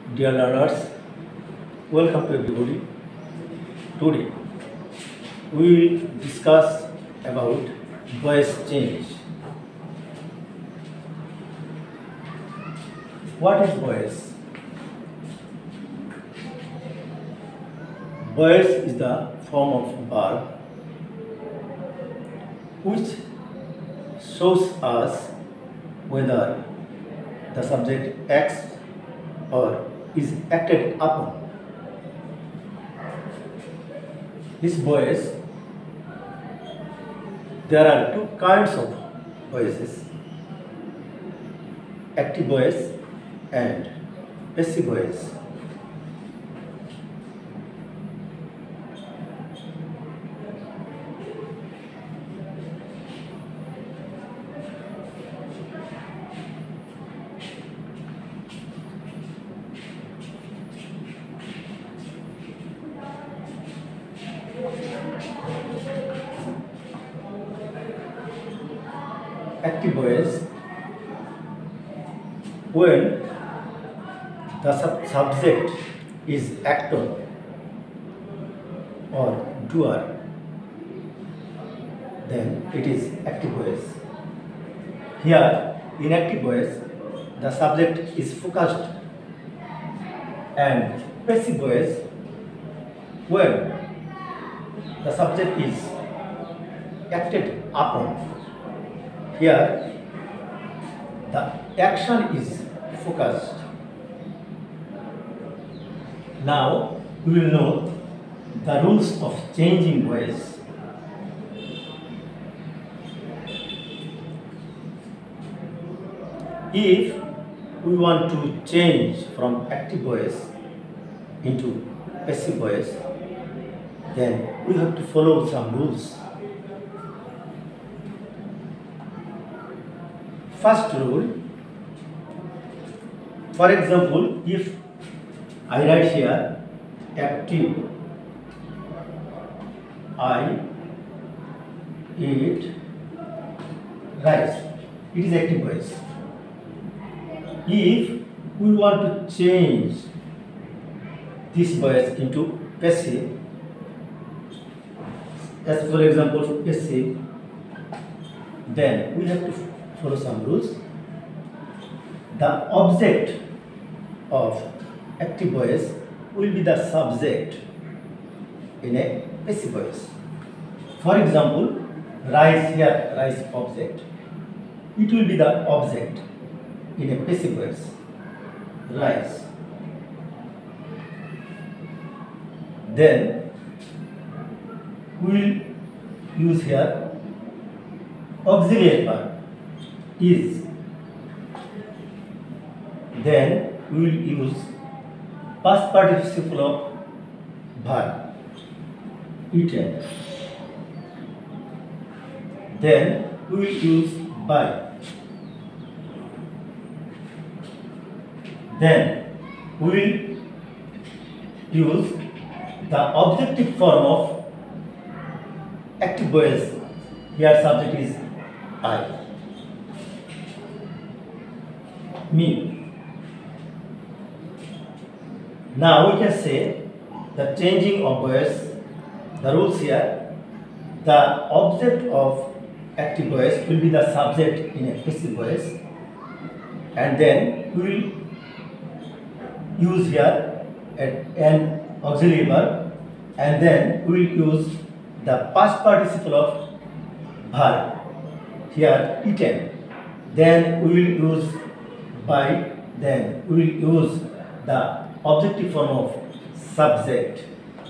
Dear learners, welcome to everybody. Today we will discuss about voice change. What is voice? Voice is the form of verb which shows us whether the subject acts or is acted upon. This voice, there are two kinds of voices, active voice and passive voice. Active voice when the subject is actor or doer, then it is active voice. Here in active voice the subject is focused, and passive voice when the subject is acted upon. Here, the action is focused. Now, we will know the rules of changing voice. If we want to change from active voice into passive voice, then we have to follow some rules. First rule, for example, if I write here active, I eat rice, it is active voice. If we want to change this voice into passive, as for example passive, then we have to follow some rules. The object of active voice will be the subject in a passive voice. For example, rice, here rice object, it will be the object in a passive voice, rice. Then we will use here auxiliary verb, is. Then we will use past participle of verb, eaten. Then we will use by. Then we will use the objective form of active voice. Here subject is I, me. Now we can say the changing of voice, the rules here, the object of active voice will be the subject in a passive voice, and then we will use here an auxiliary verb, and then we will use the past participle of verb, here eaten. Then we will use by, then we will use the objective form of subject.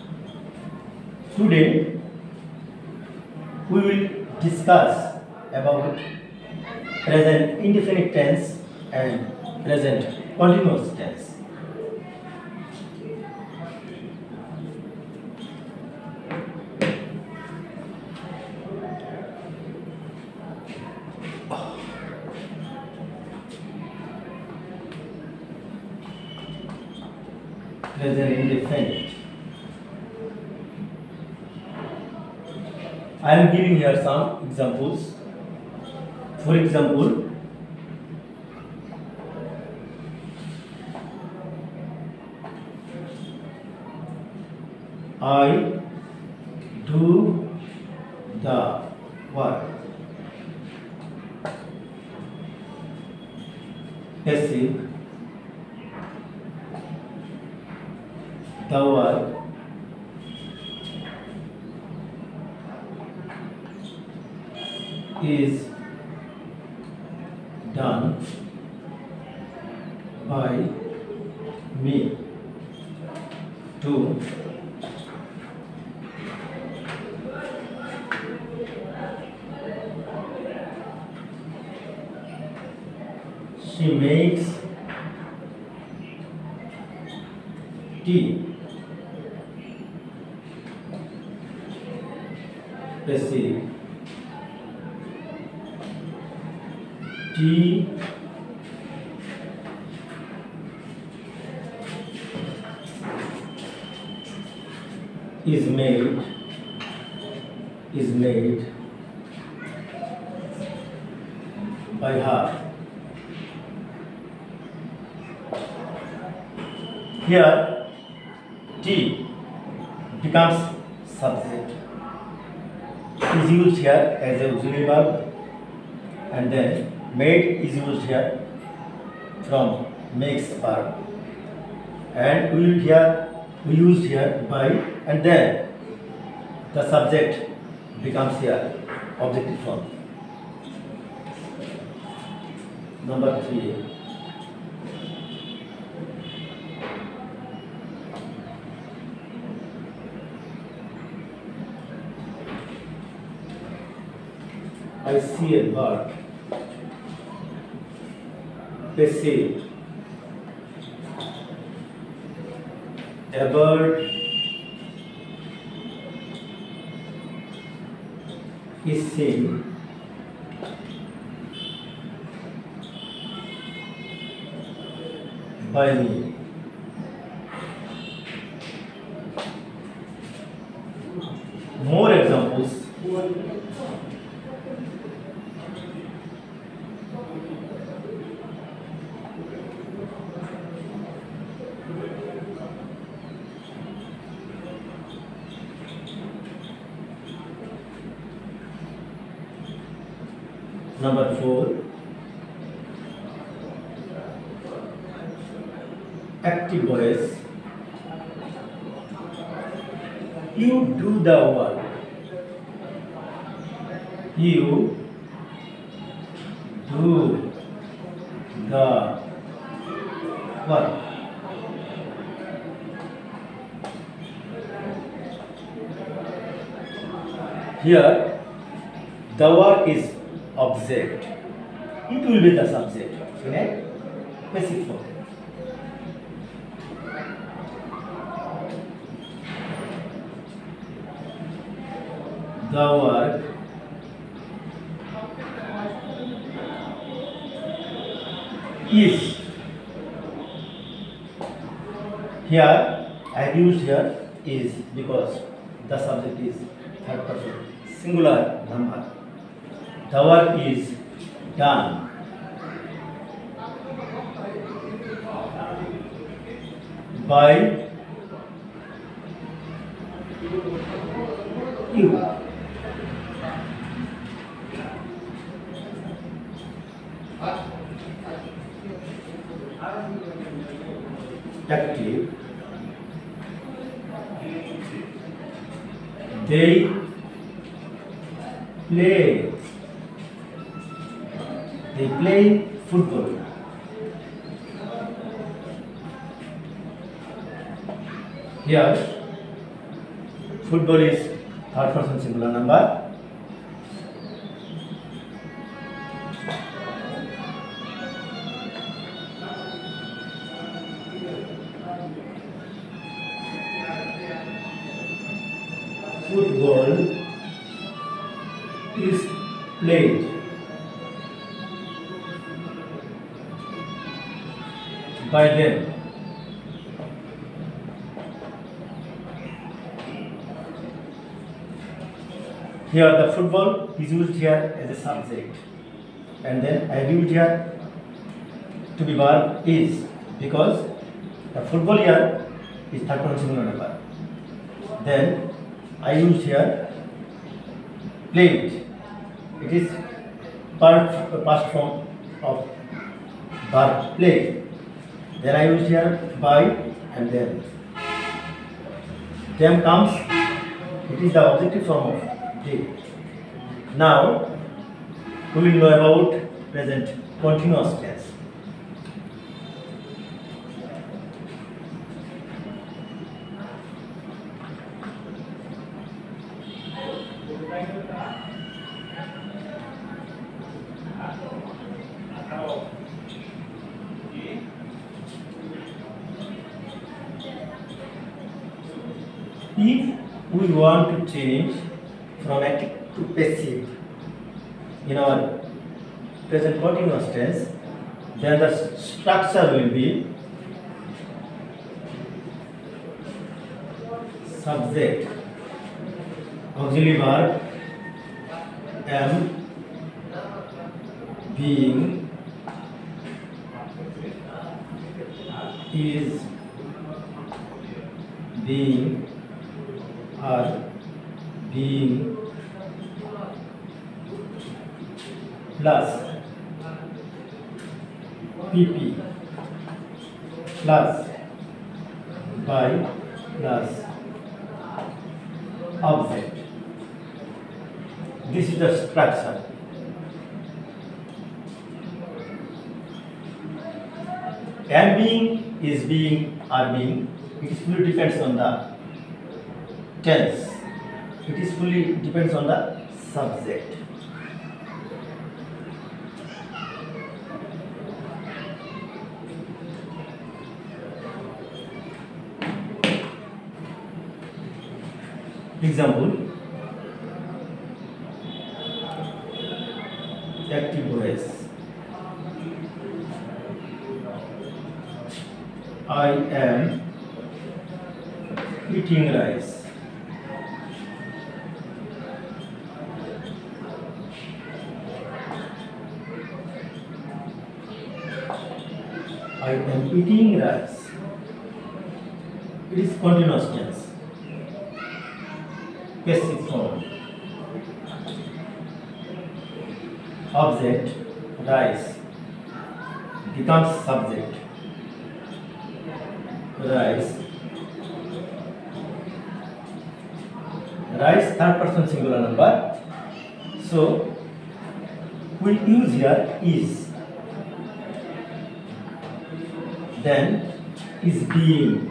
Today we will discuss about present indefinite tense and present continuous tense. Present indefinite. I am giving here some examples. For example, I do the work. Passive, the work is done by me. To she makes tea. Passive, tea is made by her. Here T becomes subject, is used here as a auxiliary verb, and then made is used here from makes verb, and we used here by, and then the subject becomes here objective form. Number 3. I see a bird. Passive, a bird is seen by me. More examples. Number 4. Active voice. You do the work. You do the work. Here, the work is object. It will be the subject. Okay? Passive form. The work is. Here, I have used here is because the subject is third person singular number. The work is done by you. Active. They play. They play football. Here, football is third person singular number. Football is played by them. Here the football is used here as a subject, and then I have used here to be verb is because the football here is third person singular number. Then I use here played. It is past form of verb played. Then I use here by and then. Then comes, it is the objective form of did. Now we will know about present continuous tense. If we want to change from active to passive in our present continuous tense, then the structure will be subject, auxiliary verb, am, being, is, being, are, being, plus pp plus by plus object. This is the structure. Am being, is being, are being, it fully depends on the tense. It is fully depends on the subject. Example, active voice. I am eating rice. I am eating rice. It is continuous tense. Passive form. Object, rice, becomes subject. Rice. Rice, third person singular number. So we use here is. Then is being.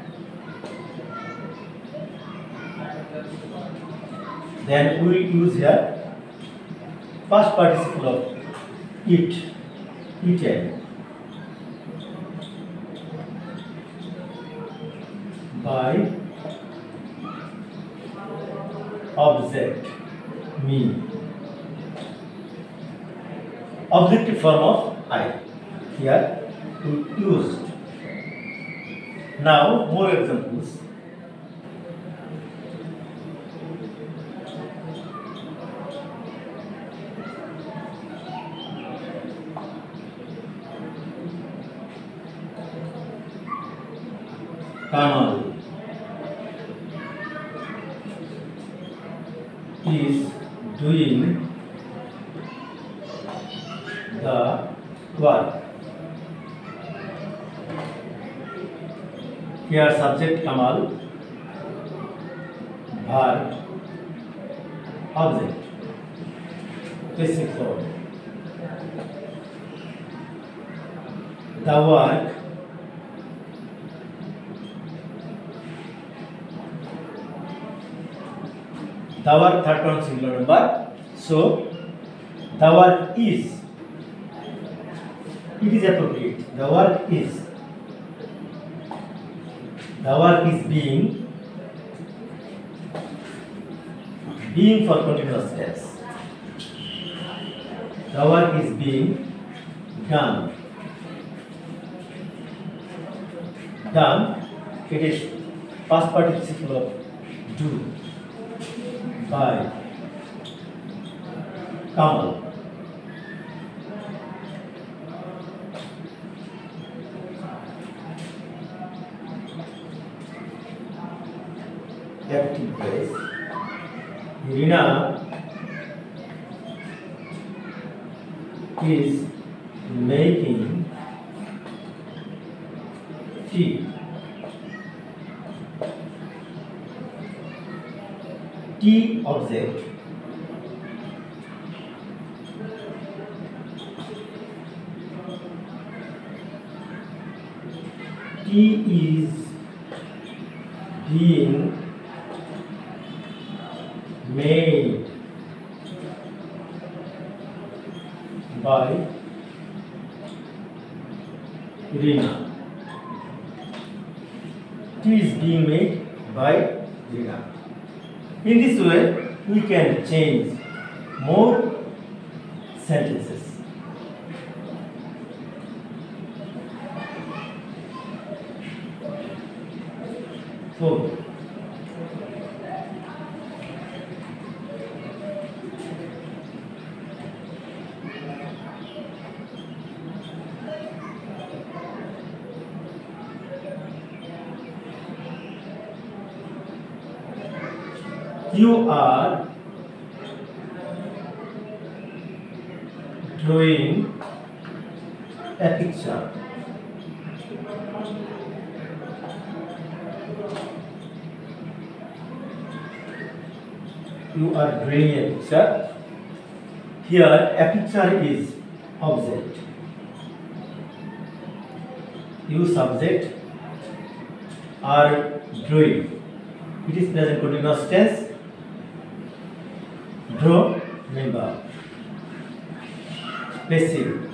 Then we will use here past participle of eat, eaten, by object, me. Objective form of I here we used. Now more examples. Kamal is doing the work. Here subject Kamal, verb, object, passive form. The work the work third person singular number. So the work is. It is appropriate. The work is. The work is being. Being for continuous tense. The work is being done. Done. It is past participle of do. By Kamal. active voice. Rina is making tea. Tea object tea is being made by Rina. Tea is being made by Rina. In this way, we can change more sentences. So, you are drawing a picture. You are drawing a picture. Here, a picture is object. You subject are drawing. It is present continuous tense. Draw, remember. Passive.